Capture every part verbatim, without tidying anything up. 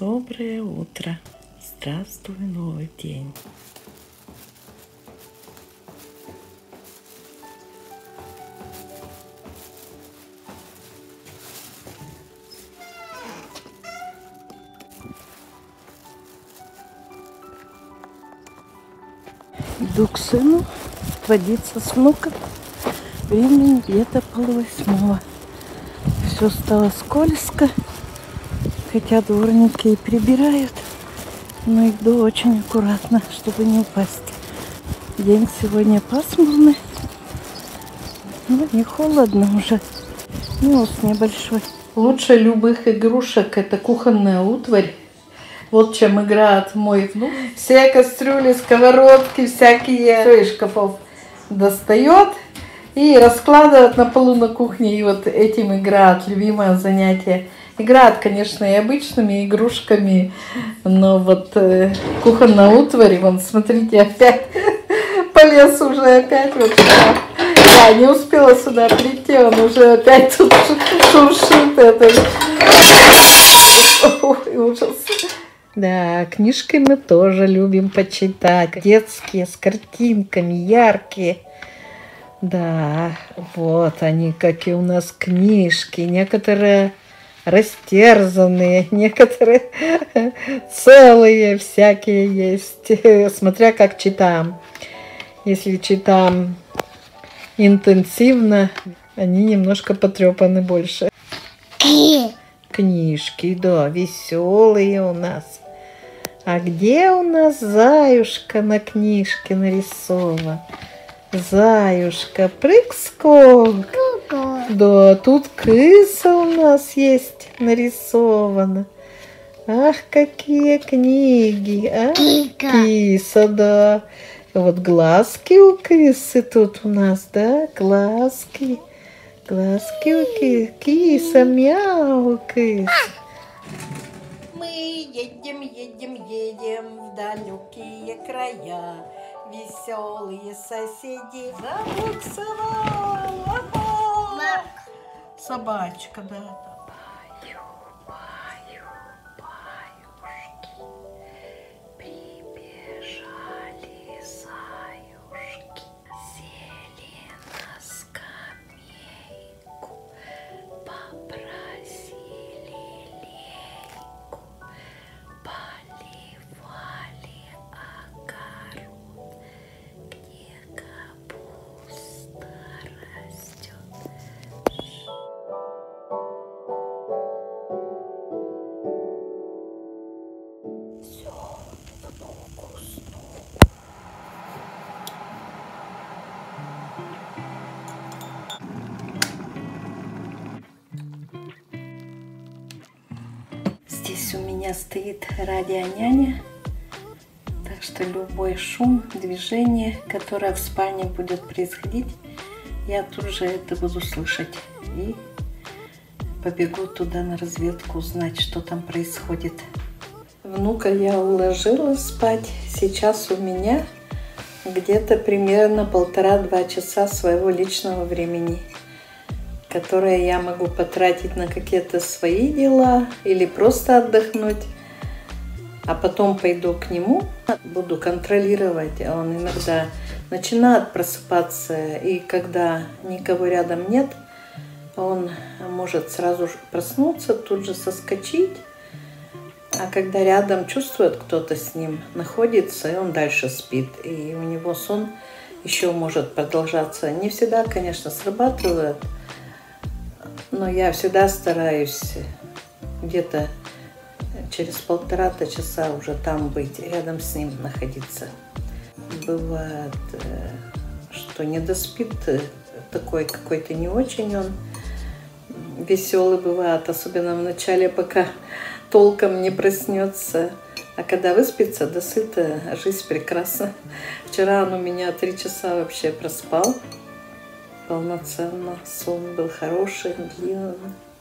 Доброе утро. Здравствуй, новый день. Иду к сыну водиться с внуком. Времени где-то полвосьмого. Все стало скользко. Хотя дворники и прибирают, но иду очень аккуратно, чтобы не упасть. День сегодня пасмурный, но не холодно уже. Минус небольшой. Лучше любых игрушек это кухонная утварь. Вот чем играет мой внук. Все кастрюли, сковородки, всякие, все из шкафов достает и раскладывает на полу на кухне. И вот этим играет, любимое занятие. Играет, конечно, и обычными игрушками, но вот э, кухонная утварь, вон, смотрите, опять полез уже, опять вот сюда. Я не успела сюда прийти, он уже опять тут шуршит. Это... Ой, ужас. Да, книжки мы тоже любим почитать. Детские, с картинками, яркие. Да, вот они, какие у нас книжки. Некоторые растерзанные, некоторые целые, всякие есть, смотря как читаем. Если читаем интенсивно, они немножко потрепаны больше. Книжки, да, веселые у нас. А где у нас заюшка на книжке нарисован? Заюшка, прыг-скок. Да, тут крыса у нас есть нарисована. Ах, какие книги. А? Киса, да. Вот глазки у кисы тут у нас, да? Глазки. Глазки у кисы. Киса, мяу, киса. Мы едем, едем, едем в далекие края. Веселые соседи забуксовала. Собачка, да. Баю, баю, баюшки, прибежали заюшки, сели на скамейку, попросили лейку, поливали огород, где капуста растет. Здесь у меня стоит радионяня, так что любой шум, движение, которое в спальне будет происходить, я тут же это буду слышать и побегу туда на разведку узнать, что там происходит. Внука я уложила спать. Сейчас у меня где-то примерно полтора-два часа своего личного времени, которое я могу потратить на какие-то свои дела или просто отдохнуть. А потом пойду к нему, буду контролировать. Он иногда начинает просыпаться, и когда никого рядом нет, он может сразу проснуться, тут же соскочить. А когда рядом чувствует кто-то с ним находится, и он дальше спит. И у него сон еще может продолжаться. Не всегда, конечно, срабатывает, но я всегда стараюсь где-то через полтора-то часа уже там быть, рядом с ним находиться. Бывает, что не доспит, такой какой-то не очень он веселый бывает, особенно в начале, пока толком не проснется. А когда выспится, досыта, жизнь прекрасна. Вчера он у меня три часа вообще проспал. Полноценно. Сон был хороший, длинный.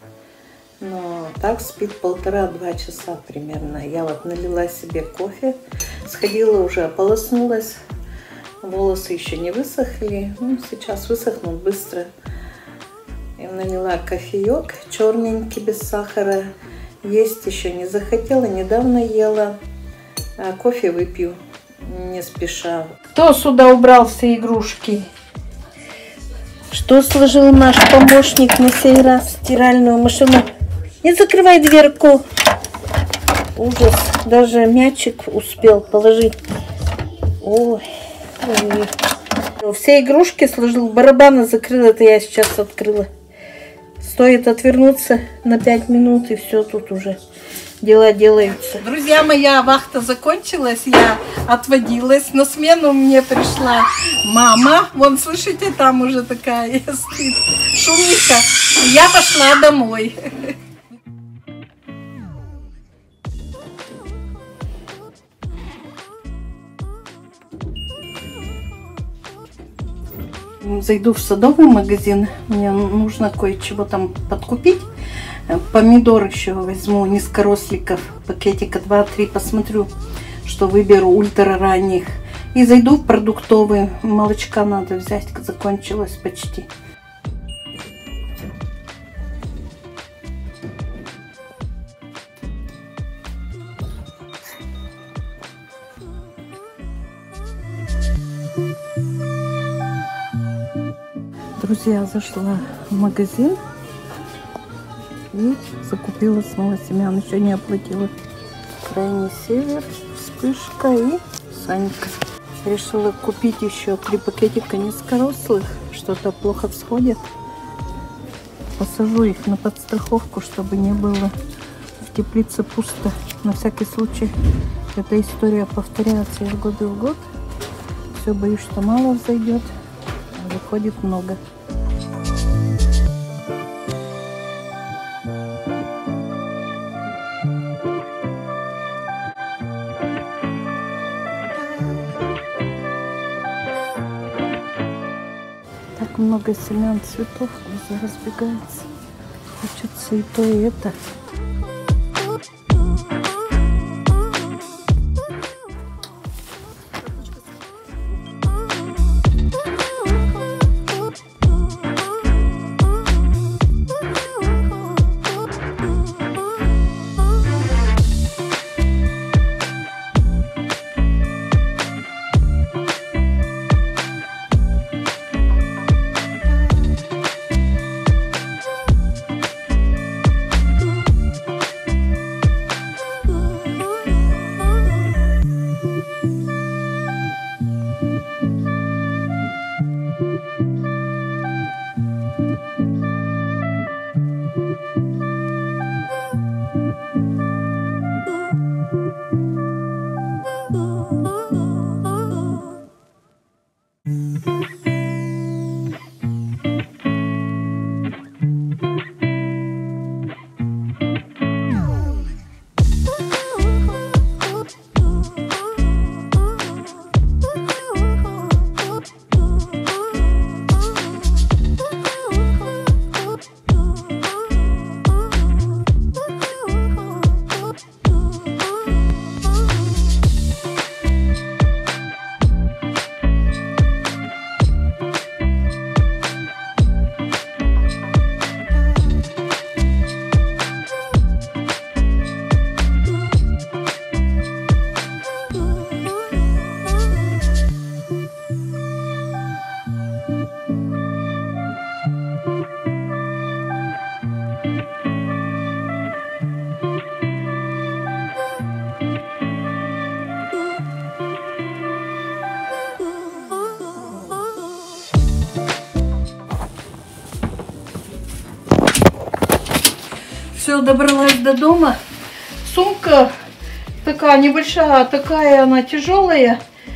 Но так спит полтора-два часа примерно. Я вот налила себе кофе, сходила уже, ополоснулась. Волосы еще не высохли. Ну, сейчас высохнут быстро. И налила кофеек черненький, без сахара. есть еще не захотела, недавно ела. А кофе выпью не спеша. Кто сюда убрал все игрушки? Что сложил наш помощник на сей раз? Стиральную машину. Не закрывай дверку. Ужас. Даже мячик успел положить. Ой. Ой. Все игрушки сложил. Барабаны закрыл. Это я сейчас открыла. Стоит отвернуться на пять минут, и все, тут уже дела делаются. Друзья, моя вахта закончилась, я отводилась. На смену мне пришла мама. Вон, слышите, там уже такая стоит шумиха. Я пошла домой. Зайду в садовый магазин, мне нужно кое-чего там подкупить. Помидор еще возьму, низкоросликов, пакетика два-три, посмотрю, что выберу ультра ранних. И зайду в продуктовый, молочка надо взять, закончилось почти. Друзья, зашла в магазин и закупила снова семян. Еще не оплатила. Крайний север, вспышка и Санька. Решила купить еще три пакетика низкорослых. Что-то плохо всходит. Посажу их на подстраховку, чтобы не было в теплице пусто. На всякий случай эта история повторяется из года в год. Все, боюсь, что мало взойдет, а выходит много. Так много семян, цветов, глаза разбегаются. Хочется и то, и это. Все, добралась до дома. Сумка такая небольшая, такая она тяжелая.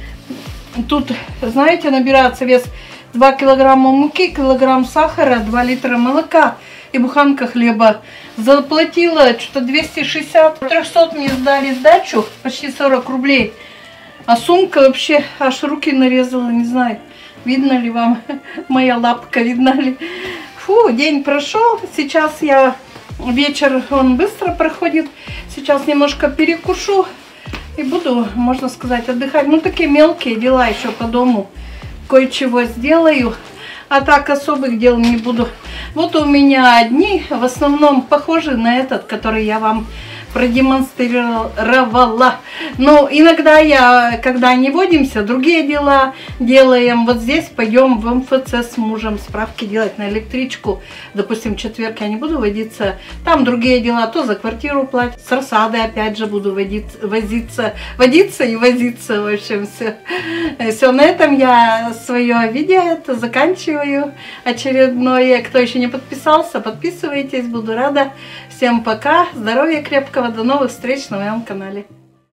Тут, знаете, набирается вес два килограмма муки, килограмм сахара, два литра молока и буханка хлеба. Заплатила что-то двести шестьдесят, триста мне сдали сдачу, почти сорок рублей. А сумка вообще аж руки нарезала, не знаю, видно ли вам моя лапка, видно ли. Фу, день прошел, сейчас я... Вечер он быстро проходит. Сейчас немножко перекушу и буду, можно сказать, отдыхать. Ну, такие мелкие дела еще по дому. Кое-чего сделаю. А так особых дел не буду. Вот у меня одни, в основном похожи на этот, который я вам продемонстрировала. Но иногда я, когда не водимся, другие дела делаем. Вот здесь пойдем в эм эф цэ с мужем справки делать на электричку. Допустим, в четверг я не буду водиться. Там другие дела, то за квартиру платить. С рассадой опять же буду водиться, возиться, водиться и возиться. В общем, все. Все, на этом я свое видео это заканчиваю. Очередное. Кто еще не подписался, подписывайтесь. Буду рада. Всем пока. Здоровья крепкого. До новых встреч на моем канале.